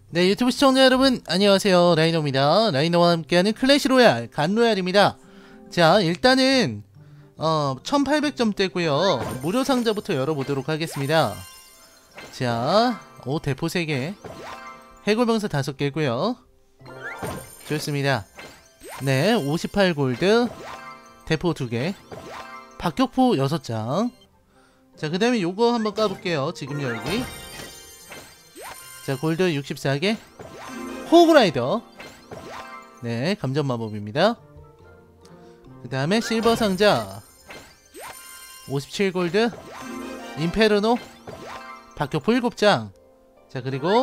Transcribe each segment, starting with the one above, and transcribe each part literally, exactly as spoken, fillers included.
네, 유튜브 시청자 여러분 안녕하세요. 라이노입니다. 라이노와 함께하는 클래시로얄 간로얄입니다. 자, 일단은 어 천팔백 점대고요 무료 상자부터 열어보도록 하겠습니다. 자, 오 대포 세 개, 해골병사 다섯 개고요 좋습니다. 네, 오십팔 골드, 대포 두 개, 박격포 여섯 장. 자, 그 다음에 요거 한번 까볼게요. 지금 열기. 자, 골드 육십사 개, 호그라이더. 네, 감전 마법입니다. 그 다음에 실버 상자 오십칠 골드, 인페르노, 박격포 일곱 장. 자, 그리고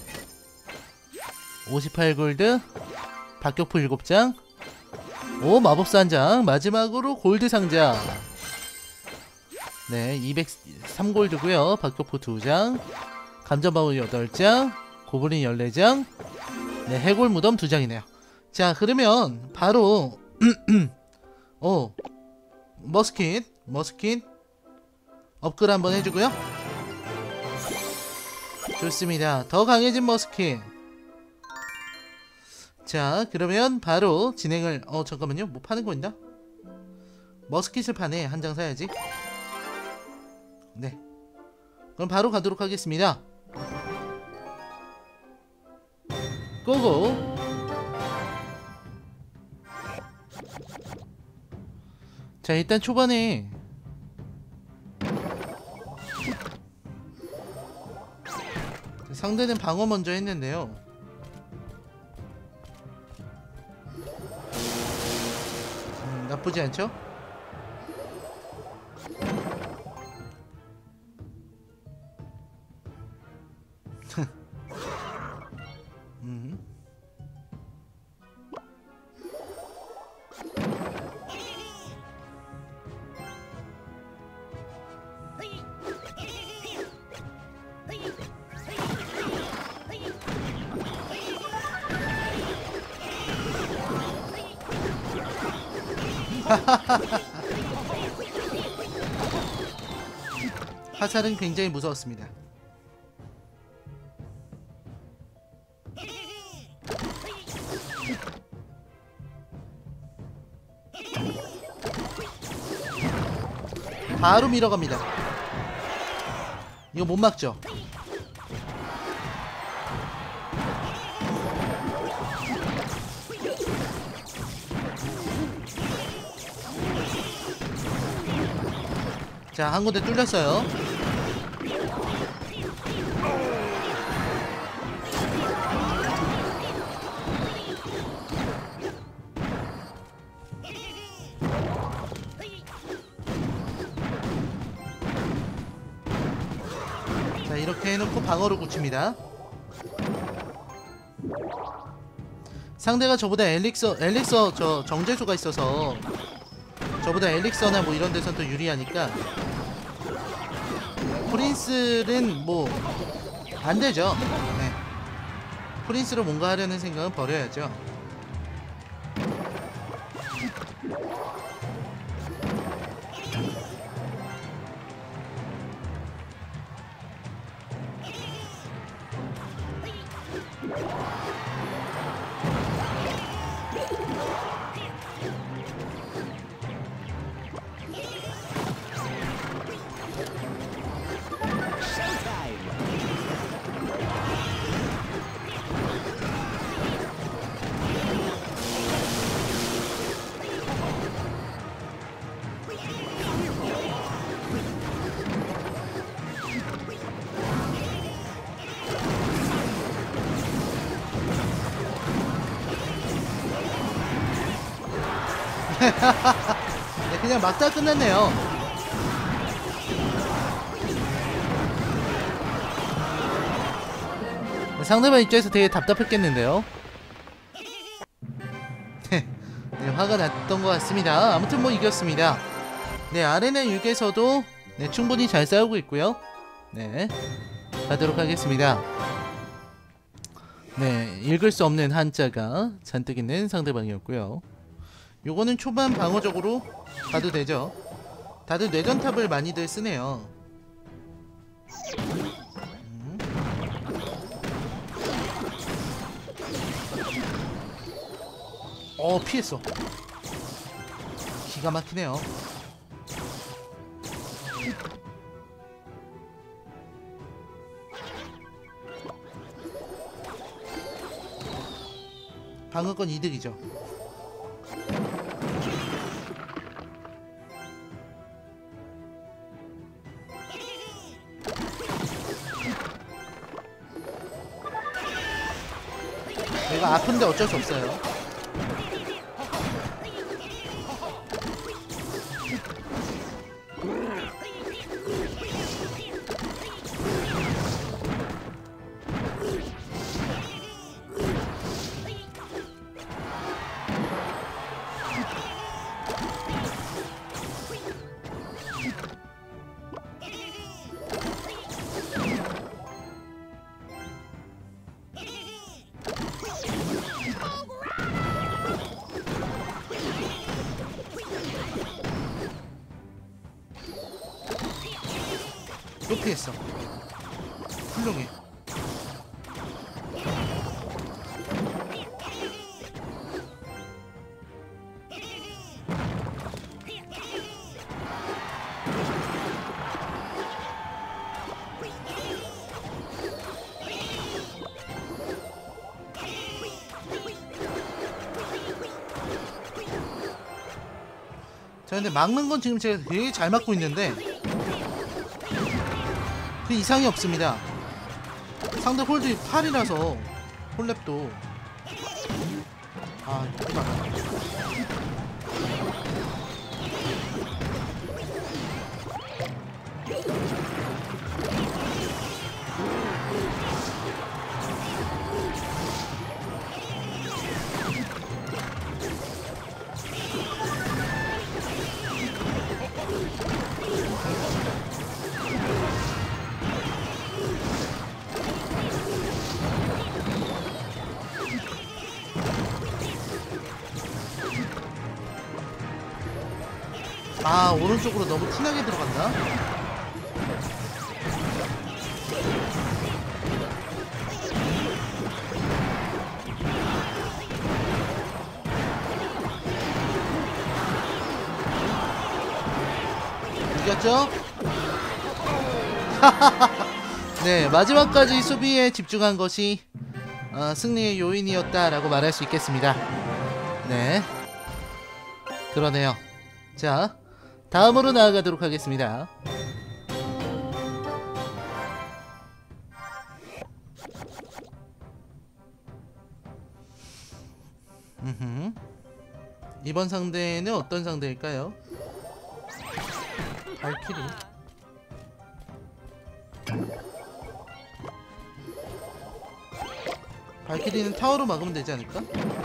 오십팔 골드, 박격포 일곱 장, 오 마법사 한 장. 마지막으로 골드 상자. 네, 이백삼 골드고요 박격포 두 장, 감전마법 여덟 장, 고블린 열네 장, 네, 해골 무덤 두 장이네요. 자, 그러면 바로 오 머스킷 머스킷 업글 한번 해주고요. 좋습니다. 더 강해진 머스킷. 자, 그러면 바로 진행을 어 잠깐만요, 뭐 파는 거 있나? 머스킷을 파네. 한 장 사야지. 네, 그럼 바로 가도록 하겠습니다. 고고. 자, 일단 초반에 상대는 방어 먼저 했는데요, 음, 나쁘지 않죠? 음. 화살은 굉장히 무서웠습니다. 바로 밀어갑니다. 이거 못 막죠? 자, 한 군데 뚫렸어요. 자, 이렇게 해놓고 방어를 굳힙니다. 상대가 저보다 엘릭서 엘릭서 저 정제수가 있어서 저보다 엘릭서나 뭐 이런 데선 더 유리하니까 프린스는 뭐 안되죠. 네, 프린스로 뭔가 하려는 생각은 버려야죠. 네, 그냥 막다 끝났네요. 상대방 입장에서 되게 답답했겠는데요. 네, 화가 났던 것 같습니다. 아무튼 뭐 이겼습니다. 네, 아레나 육에서도 네, 충분히 잘 싸우고 있고요. 네, 가도록 하겠습니다. 네, 읽을 수 없는 한자가 잔뜩 있는 상대방이었고요. 요거는 초반 방어적으로 가도 되죠. 다들 뇌전탑을 많이들 쓰네요. 음. 어, 피했어. 기가 막히네요. 방금 건 이득이죠. 내가 아픈데 어쩔 수 없어요. 또 피했어. 훌륭해. 자, 근데 막는 건 지금 제가 되게 잘 막고 있는데 그 이상이 없습니다. 상대 홀드 팔이라서 홀랩도 아 이거 안 아, 오른쪽으로 너무 티나게 들어간다. 이겼죠? 네, 마지막까지 수비에 집중한 것이 어, 승리의 요인이었다라고 말할 수 있겠습니다. 네, 그러네요. 자, 다음으로 나아가도록 하겠습니다. 음흠. 이번 상대는 어떤 상대일까요? 발키리. 발키리는 타워로 막으면 되지 않을까?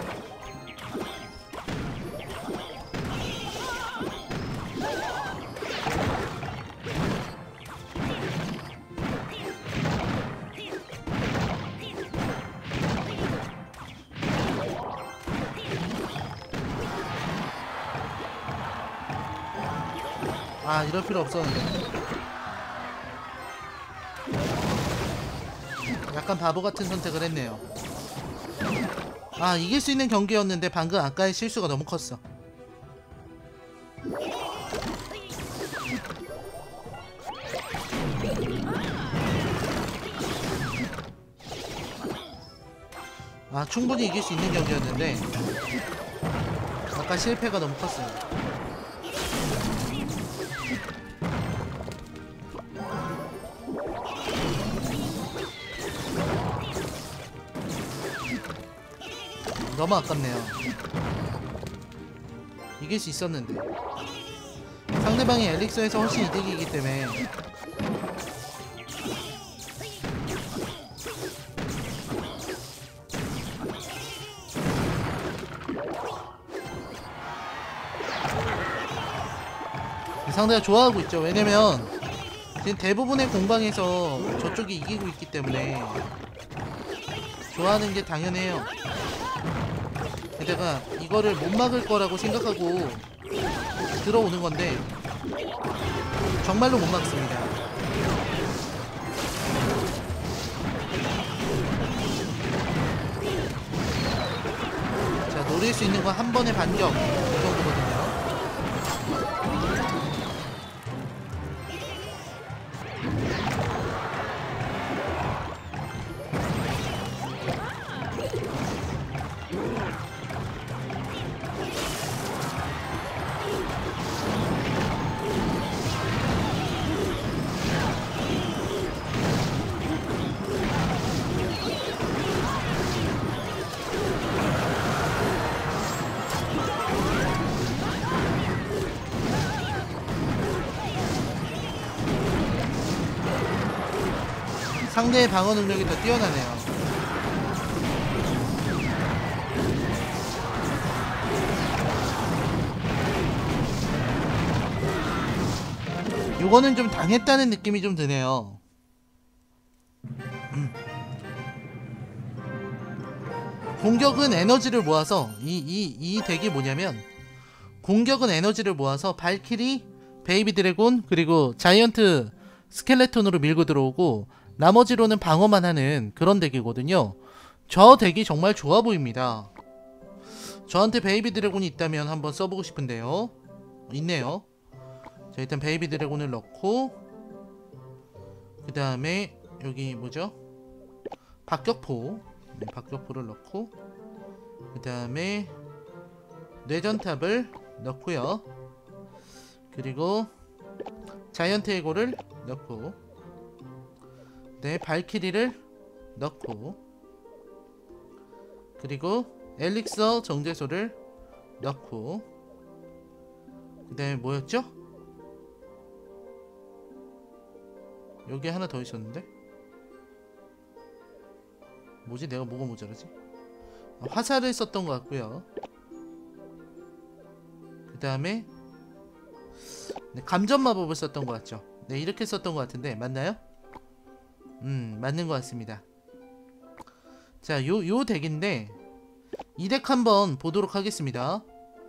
아, 이럴 필요 없었는데. 약간 바보 같은 선택을 했네요. 아, 이길 수 있는 경기였는데 방금 아까의 실수가 너무 컸어. 아, 충분히 이길 수 있는 경기였는데 아까 실패가 너무 컸어요. 너무 아깝네요. 이길 수 있었는데 상대방이 엘릭서에서 훨씬 이득이기 때문에. 상대가 좋아하고 있죠. 왜냐면 지금 대부분의 공방에서 저쪽이 이기고 있기 때문에 좋아하는 게 당연해요. 게다가 이거를 못 막을 거라고 생각하고 들어오는 건데 정말로 못 막습니다. 자, 올릴 수 있는 건 한 번의 반격 이 정도거든요. 상대의 방어 능력이 더 뛰어나네요. 요거는 좀 당했다는 느낌이 좀 드네요. 음. 공격은 에너지를 모아서 이, 이, 이 덱이 뭐냐면 공격은 에너지를 모아서 발키리, 베이비 드래곤 그리고 자이언트 스켈레톤으로 밀고 들어오고 나머지로는 방어만 하는 그런 덱이거든요. 저 덱이 정말 좋아 보입니다. 저한테 베이비 드래곤이 있다면 한번 써보고 싶은데요. 있네요. 자, 일단 베이비 드래곤을 넣고 그 다음에 여기 뭐죠? 박격포 네, 박격포를 넣고 그 다음에 뇌전탑을 넣고요. 그리고 자이언트 에고를 넣고 네, 발키리를 넣고 그리고 엘릭서 정제소를 넣고 그 다음에 뭐였죠? 여기 하나 더 있었는데 뭐지? 내가 뭐가 모자라지? 아, 화살을 썼던 것 같고요. 그 다음에 네, 감전 마법을 썼던 것 같죠? 네, 이렇게 썼던 것 같은데 맞나요? 음, 맞는 것 같습니다. 자, 요, 요 덱인데 이 덱 한번 보도록 하겠습니다.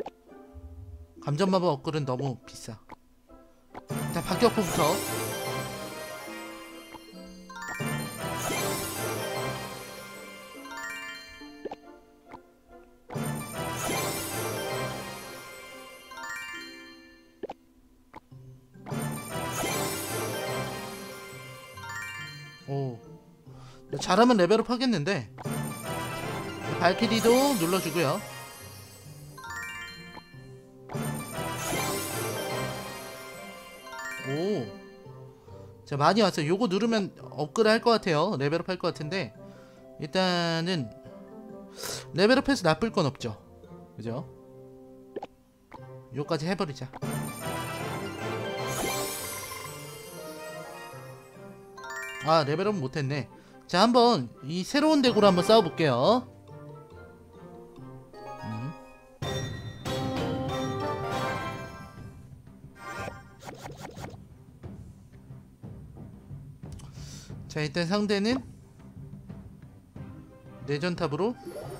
감전마법 업글은 너무 비싸. 자, 박격포부터 오, 잘하면 레벨업 하겠는데. 발키리도 눌러주고요. 오, 자, 많이 왔어요. 요거 누르면 업그레이드 할 것 같아요. 레벨업 할 것 같은데 일단은 레벨업해서 나쁠 건 없죠. 그죠? 요까지 해버리자. 아, 레벨업 못했네. 자, 한번 이 새로운 덱으로 한번 싸워볼게요. 음. 자, 일단 상대는 내전탑으로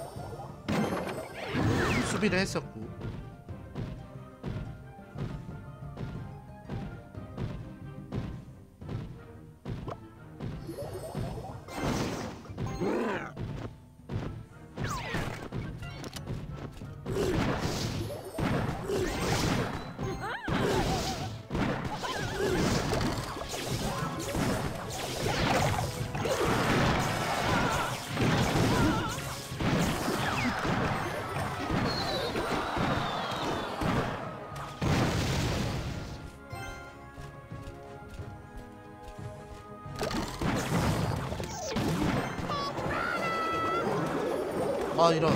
수비를 했었고 아, 이런.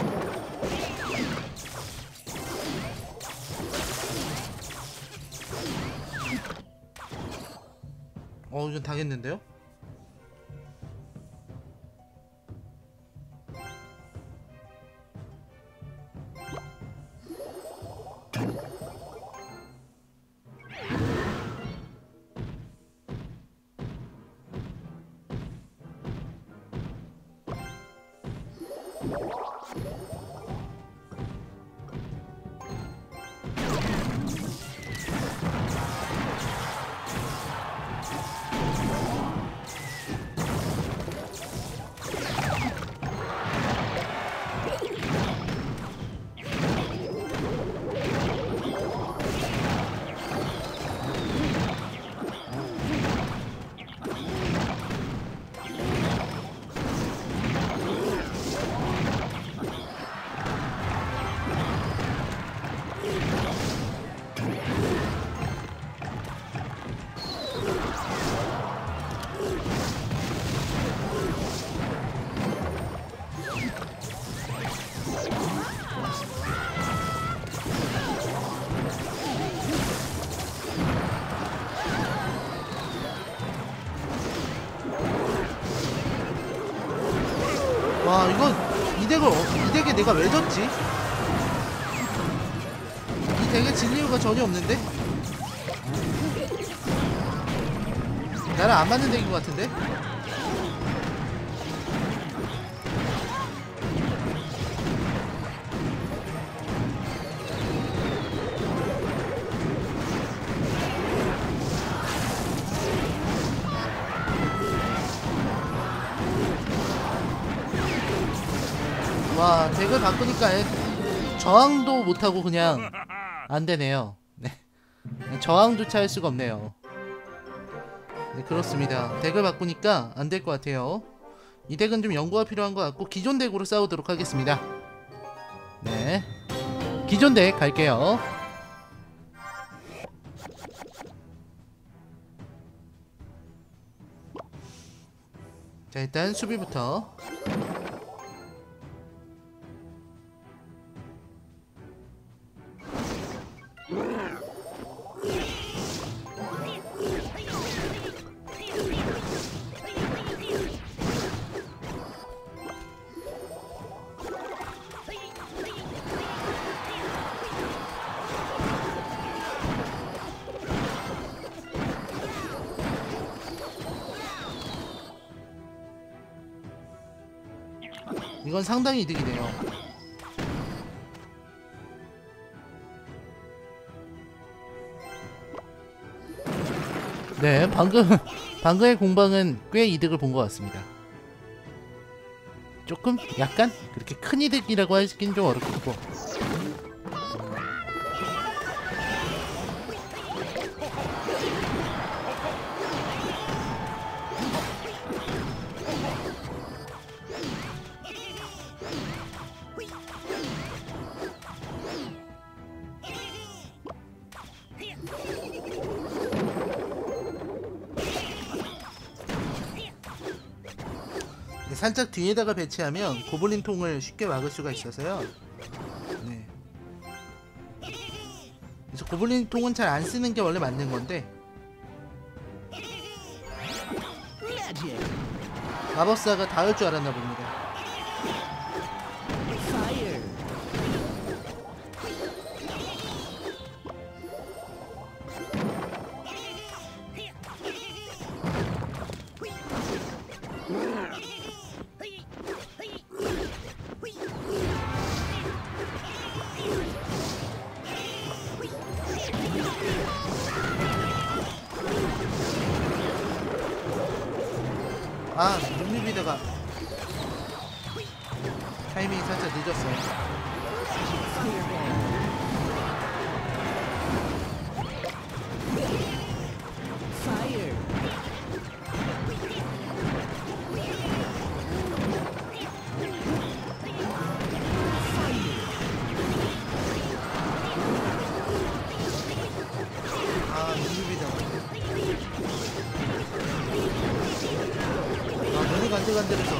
어, 이건 당했는데요? 와 이거 이 덱을 이 덱에 내가 왜 졌지? 이 덱에 질 이유가 전혀 없는데? 나랑 안 맞는 덱인 것 같은데? 와 덱을 바꾸니까 애- 저항도 못하고 그냥 안되네요. 네. 저항조차 할 수가 없네요. 네 그렇습니다. 덱을 바꾸니까 안될 것 같아요. 이 덱은 좀 연구가 필요한 것 같고 기존 덱으로 싸우도록 하겠습니다. 네 기존 덱 갈게요. 자 일단 수비부터. 이건 상당히 이득이네요. 네 방금 방금의 공방은 꽤 이득을 본 것 같습니다. 조금? 약간? 그렇게 큰 이득이라고 하기는 좀 어렵고. 살짝 뒤에다가 배치하면 고블린 통을 쉽게 막을 수가 있어서요. 네. 그래서 고블린 통은 잘 안 쓰는 게 원래 맞는 건데 마법사가 다 할 줄 알았나 봅니다. 아, 눈밑에다가 타이밍이 살짝 늦었어요. 아, 눈밑에다가 아, 눈이 간질간질해서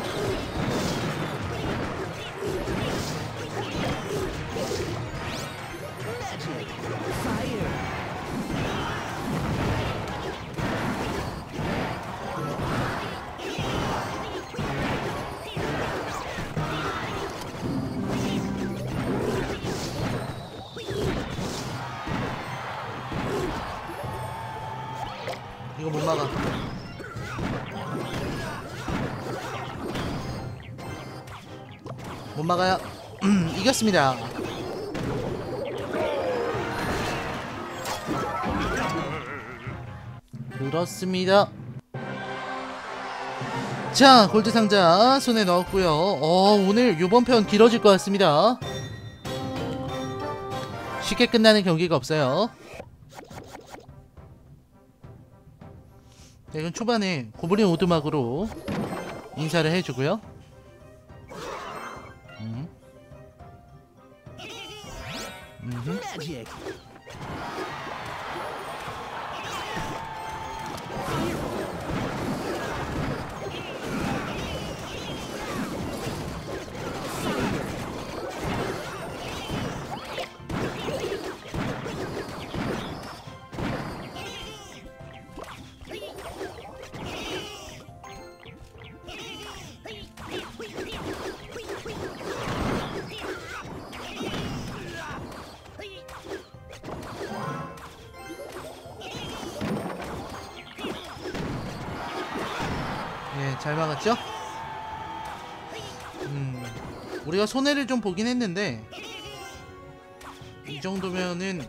이거 못 막아. 못 막아요. 이겼습니다. 그렇습니다. 자, 골드 상자 손에 넣었고요. 어, 오늘 요번 편 길어질 것 같습니다. 쉽게 끝나는 경기가 없어요. 네, 이건 초반에 고블린 오두막으로 인사를 해주고요. 음. 음흠. 남았죠? 음, 우리가 손해를 좀 보긴 했는데 이 정도면은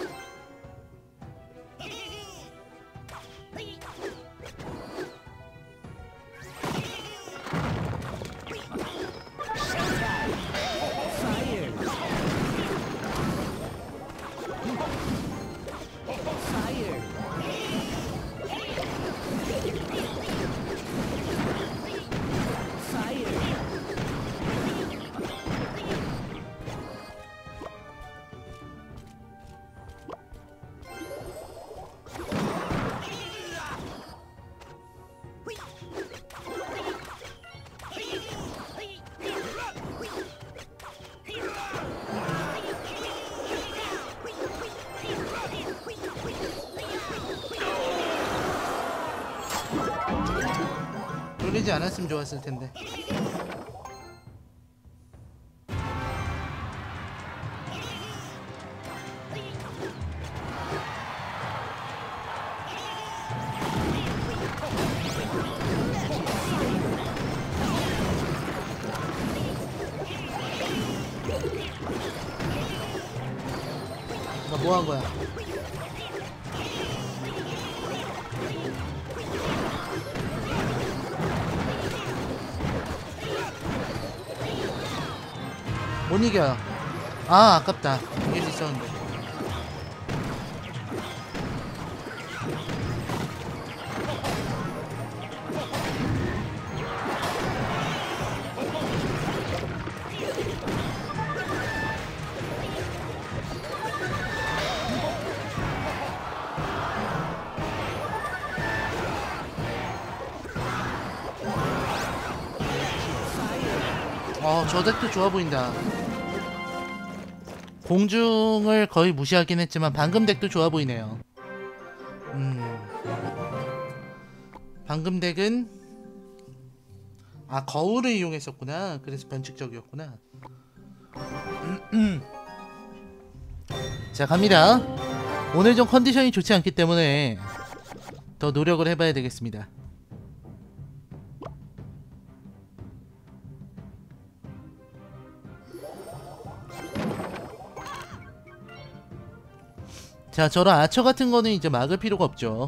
돌리지 않았으면 좋았을 텐데. 나 뭐 한 거야? 못 이겨요. 아, 아깝다. 이길 수 있었는데. 어, 저 덱도 좋아 보인다. 공중을 거의 무시하긴 했지만 방금 덱도 좋아 보이네요. 음, 방금 덱은 아, 거울을 이용했었구나. 그래서 변칙적이었구나. 음, 음. 자, 갑니다. 오늘 좀 컨디션이 좋지 않기 때문에 더 노력을 해봐야 되겠습니다. 자, 저런 아처 같은 거는 이제 막을 필요가 없죠.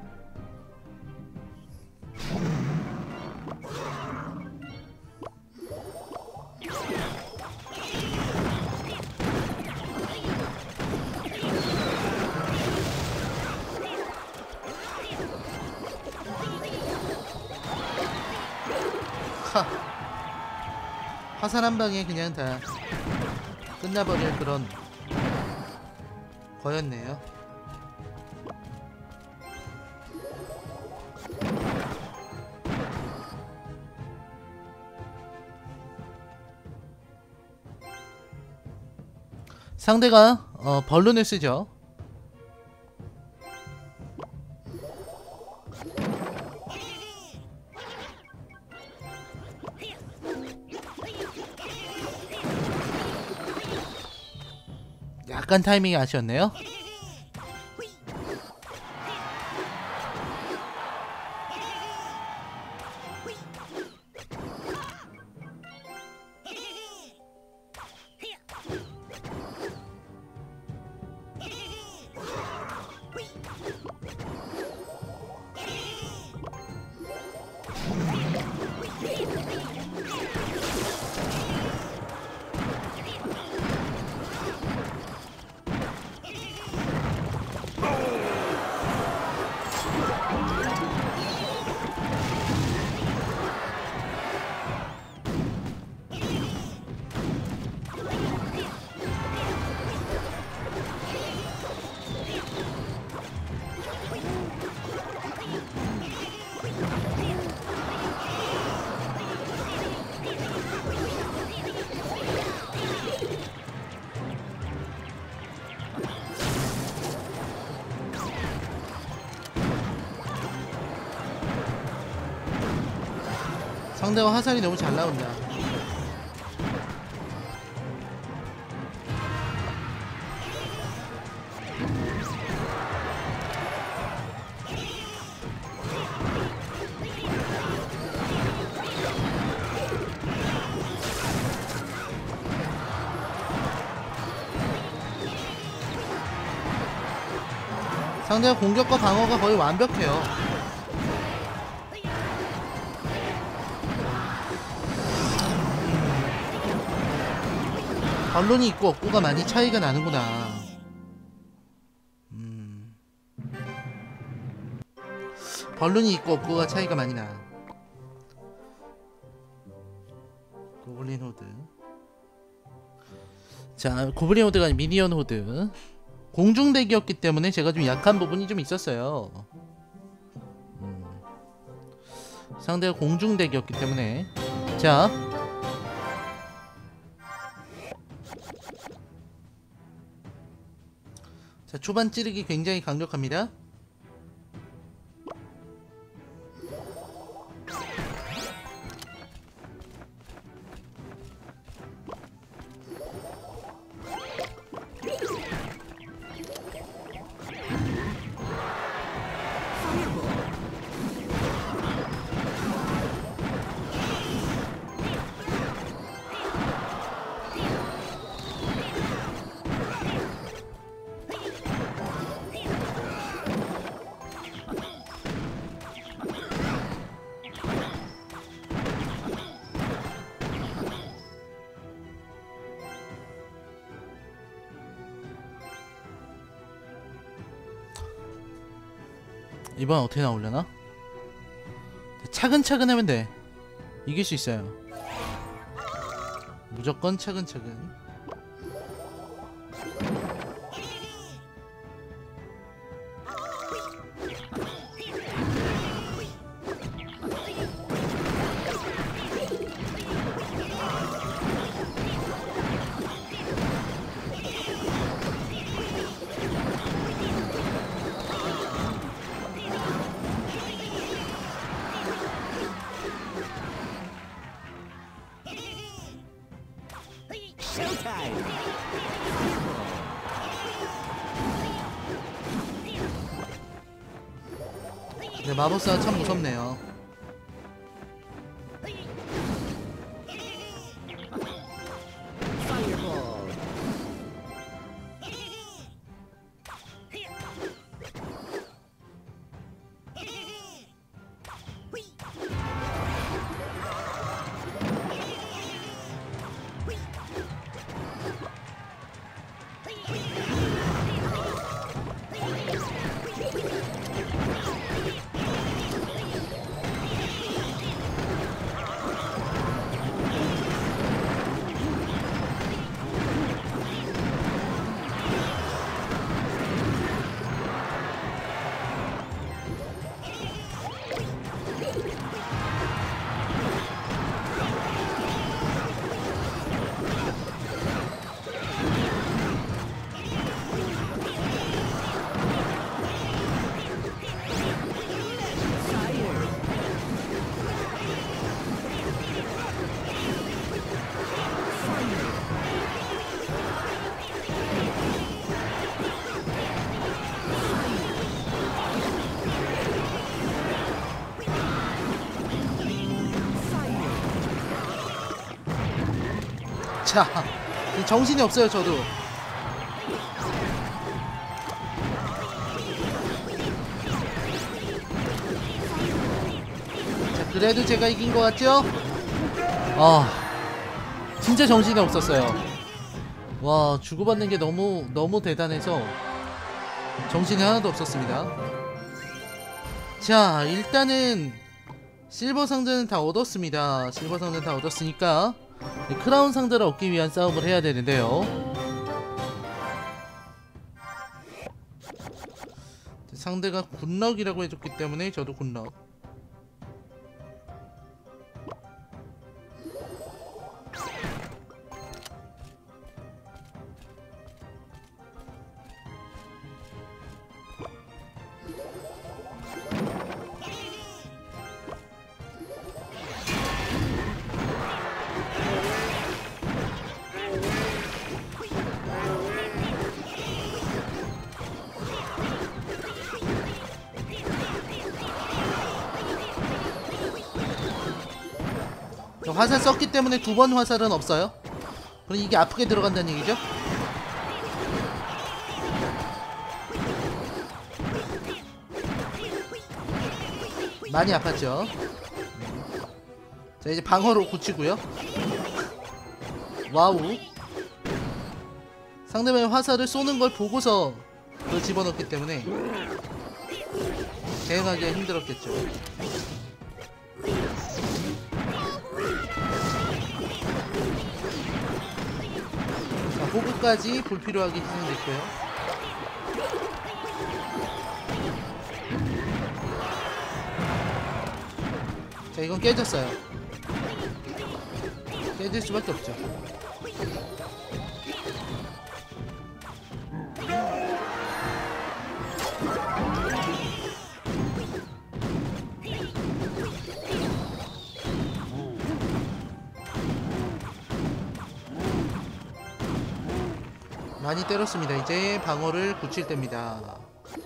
하. 화살 한 방에 그냥 다 끝나버릴 그런 거였네요. 상대가 어, 벌룬을 쓰죠. 약간 타이밍이 아쉬웠네요. 상대와 화살이 너무 잘 나온다. 상대가 공격과 방어가 거의 완벽해요. 반론이 있고 없고가 많이 차이가 나는구나. 음. 반론이 있고 없고가 차이가 많이 나. 고블린 호드. 자, 고블린 호드가 아니라 미니언 호드. 공중덱이었기 때문에 제가 좀 약한 부분이 좀 있었어요. 음. 상대가 공중덱이었기 때문에. 자, 자, 초반 찌르기 굉장히 강력합니다. 이번 어떻게 나오려나? 차근차근 하면 돼. 이길 수 있어요. 무조건 차근차근. 근데 마법사가 참 무섭네요. 자, 정신이 없어요 저도. 자, 그래도 제가 이긴 것 같죠? 아, 진짜 정신이 없었어요. 와, 주고받는 게 너무 너무 대단해서 정신이 하나도 없었습니다. 자, 일단은 실버 상자는 다 얻었습니다. 실버 상자는 다 얻었으니까 크라운 상자를 얻기 위한 싸움을 해야 되는데요. 상대가 굿럭이라고 해줬기 때문에 저도 굿럭. 화살 썼기 때문에 두 번 화살은 없어요. 그럼 이게 아프게 들어간다는 얘기죠? 많이 아팠죠. 자, 이제 방어로 굳히고요. 와우. 상대방의 화살을 쏘는 걸 보고서 그걸 집어넣기 때문에 대응하기가 힘들었겠죠. 자, 호구까지 불필요하게 희생됐고요. 자, 이건 깨졌어요. 깨질 수밖에 없죠. 많이 때렸습니다. 이제 방어를 굳힐 때입니다.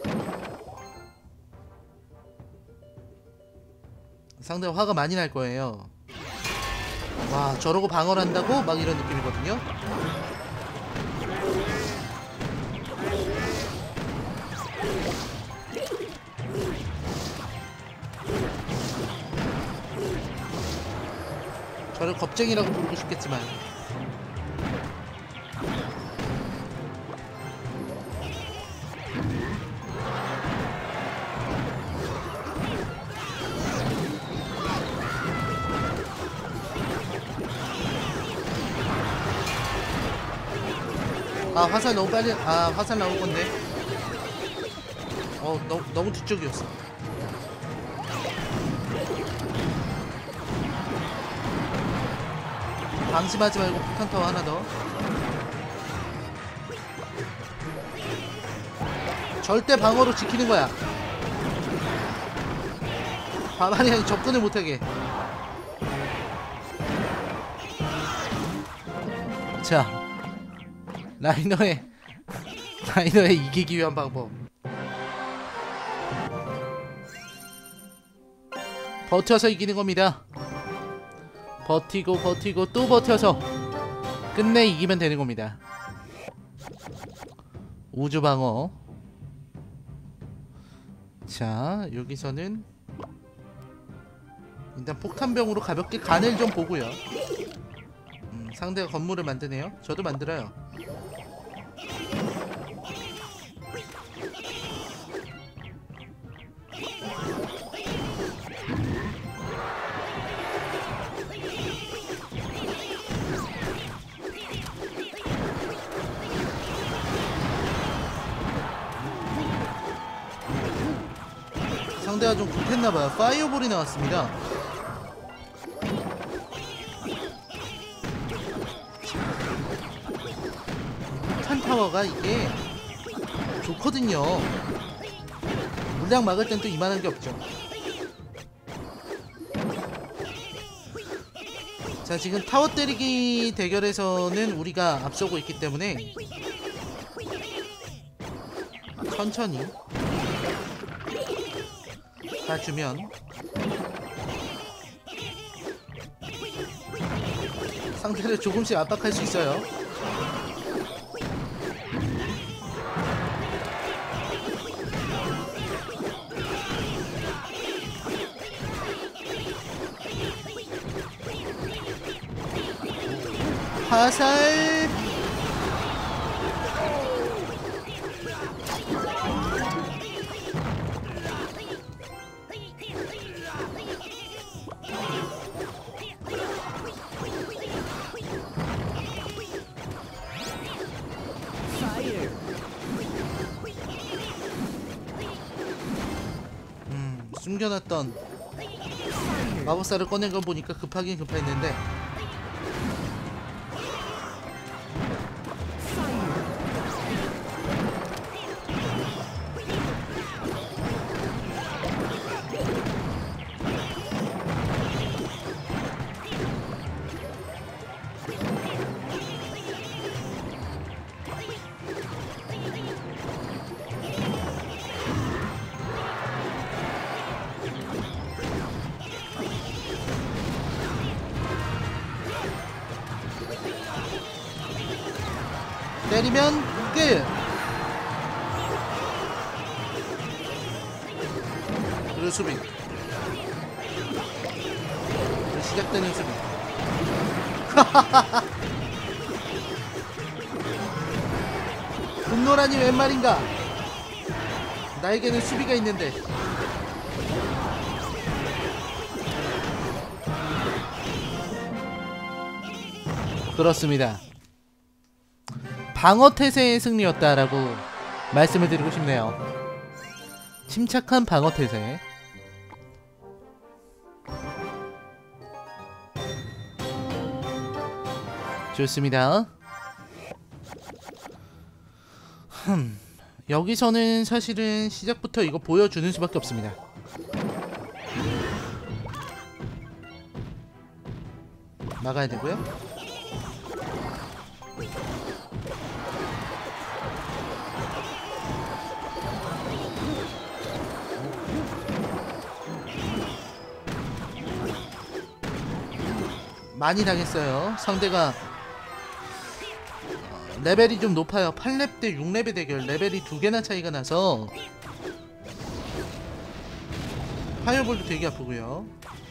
상대가 화가 많이 날 거예요. 와, 저러고 방어를 한다고? 막 이런 느낌이거든요. 저를 겁쟁이라고 부르고 싶겠지만 아, 화살 너무 빨리. 아, 화살 나올 건데. 어, 너무, 너무 뒤쪽이었어. 방심하지 말고 폭탄 타워 하나 더. 절대 방어로 지키는 거야. 바바리 형이 접근을 못하게. 자, 라이너의 라이너의 이기기 위한 방법. 버텨서 이기는 겁니다. 버티고 버티고 또 버텨서 끝내 이기면 되는 겁니다. 우주 방어. 자, 여기서는 일단 폭탄병으로 가볍게 간을 좀 보고요. 음, 상대가 건물을 만드네요. 저도 만들어요. 상대가 좀 급했나봐요. 파이어볼이 나왔습니다. 폭탄타워가 이게 좋거든요. 물량 막을 땐 또 이만한 게 없죠. 자, 지금 타워 때리기 대결에서는 우리가 앞서고 있기 때문에 천천히 가주면 상대를 조금씩 압박할 수 있어요. 화살. 음, 숨겨놨던 마법사를 꺼낸 거 보니까 급하긴 급했는데 때리면 끝! 그리고 수비. 시작되는 수비. 분노라니 웬 말인가? 나에게는 수비가 있는데. 그렇습니다. 방어 태세의 승리였다라고 말씀을 드리고 싶네요. 침착한 방어 태세. 좋습니다. 흠, 여기서는 사실은 시작부터 이거 보여주는 수밖에 없습니다. 막아야 되고요. 많이 당했어요. 상대가 레벨이 좀 높아요. 팔 렙 대 육 렙의 대결. 레벨이 두 개나 차이가 나서 파이어볼도 되게 아프고요.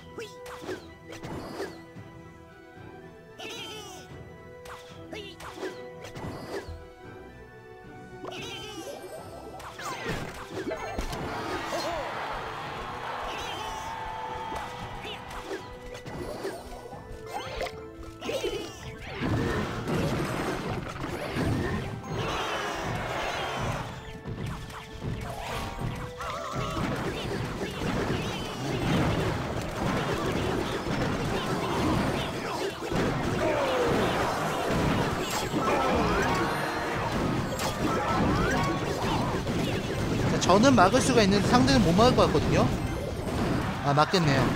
저는 막을 수가 있는데 상대는 못 막을 것 같거든요. 아, 맞겠네요.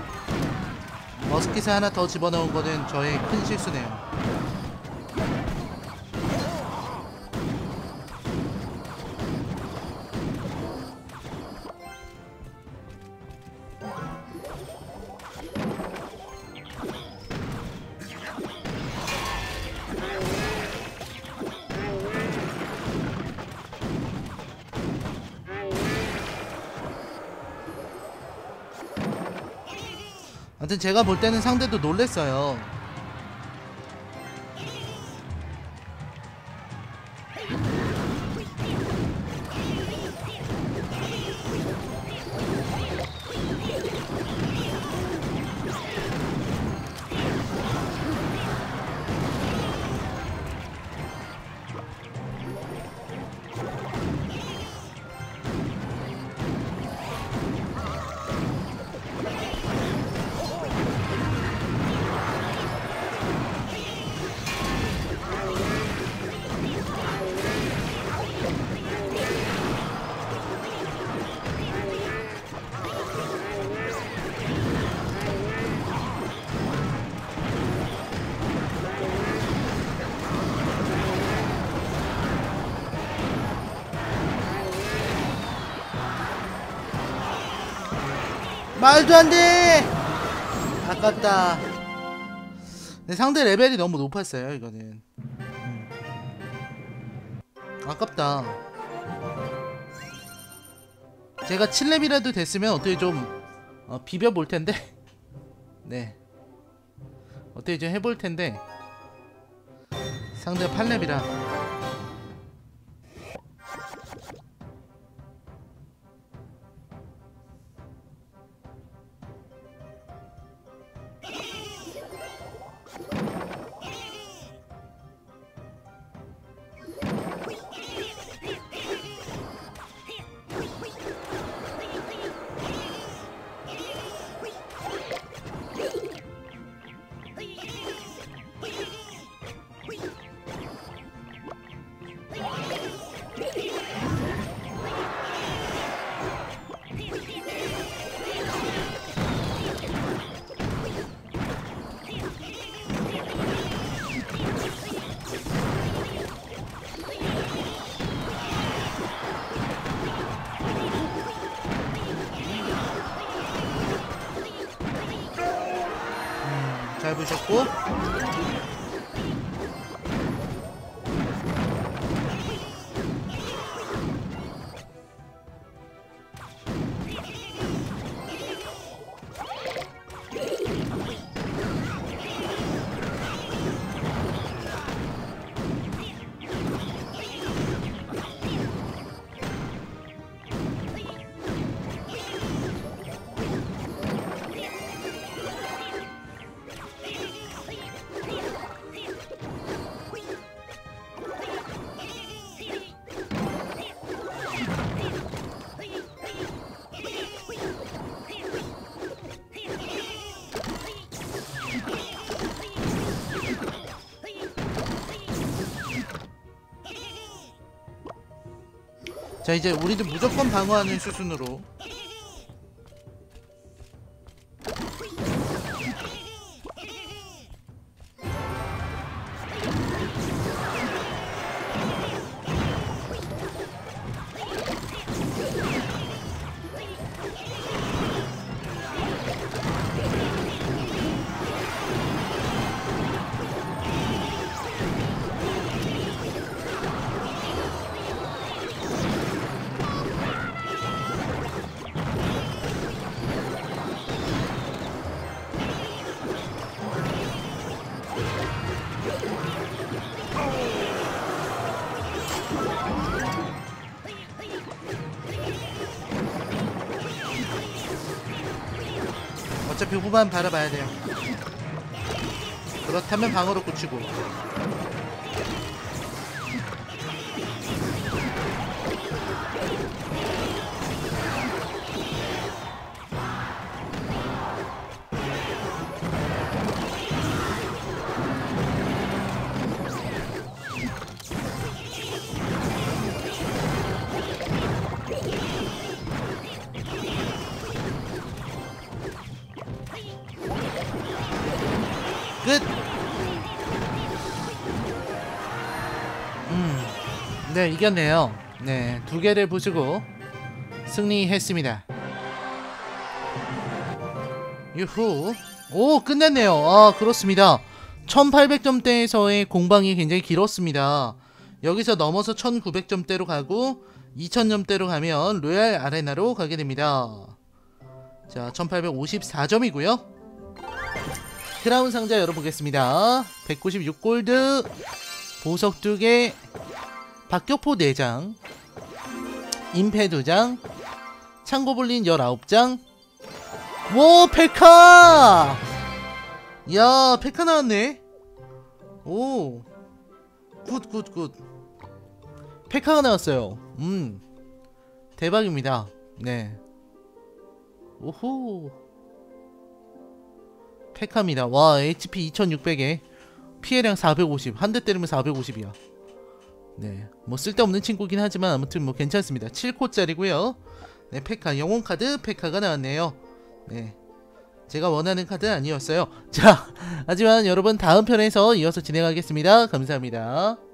머스킷을 하나 더 집어넣은 거는 저의 큰 실수네요. 아무튼 제가 볼 때는 상대도 놀랬어요. 말도 안 돼! 아깝다. 근데 상대 레벨이 너무 높았어요, 이거는. 음. 아깝다. 제가 칠 렙이라도 됐으면 어떻게 좀 어, 비벼볼 텐데. 네. 어떻게 좀 해볼 텐데. 상대가 팔 렙이라. 잘 보셨고, 자, 이제 우리도 무조건 방어하는 수순으로. 어차피 후반 바라봐야 돼요. 그렇다면 방어로 굳히고. 끝! 음, 네, 이겼네요. 네, 두 개를 부수고 승리했습니다. 유후. 오, 끝냈네요. 아, 그렇습니다. 천팔백 점대에서의 공방이 굉장히 길었습니다. 여기서 넘어서 천구백 점대로 가고 이천 점대로 가면 로얄 아레나로 가게 됩니다. 자, 천팔백오십사 점이고요. 크라운 상자 열어보겠습니다. 백구십육 골드, 보석 두 개, 박격포 네 장, 임페 두 장, 창고블린 열아홉 장. 오, 페카! 야, 페카 나왔네. 오, 굿, 굿, 굿. 페카가 나왔어요. 음, 대박입니다. 네. 오호. 페카입니다. 와, 에이치피 이천육백에 피해량 사백오십. 한 대 때리면 사백오십이야. 네, 뭐 쓸데없는 친구긴 하지만 아무튼 뭐 괜찮습니다. 칠 코짜리고요. 네, 페카 영웅 카드 페카가 나왔네요. 네, 제가 원하는 카드 아니었어요. 자, 하지만 여러분 다음 편에서 이어서 진행하겠습니다. 감사합니다.